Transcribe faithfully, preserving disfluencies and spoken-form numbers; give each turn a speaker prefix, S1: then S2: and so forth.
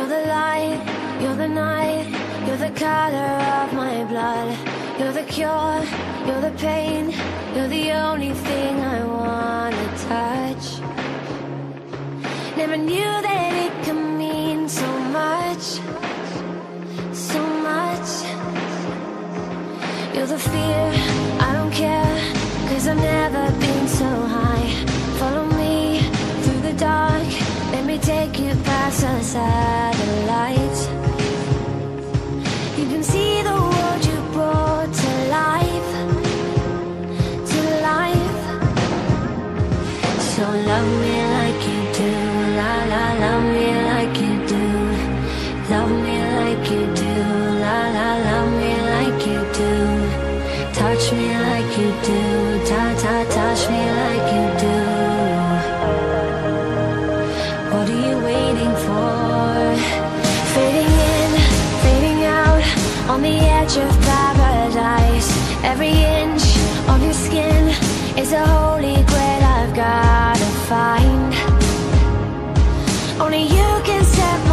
S1: You're the light, you're the night, you're the color of my blood. You're the cure, you're the pain, you're the only thing I wanna touch. Never knew that it could mean so much, so much. You're the fear, I don't care, cause I've never been so high. Follow me through the dark, let me take you past the satellites. You can see the world you brought to life, to life. So love me like you do, la la, love me like you do. Love me like you do, la la, love me like you do. Touch me like you do, ta ta, touch me like you do. What are you waiting for? Fading in, fading out, on the edge of paradise. Every inch of your skin is a holy grail I've gotta find. Only you can set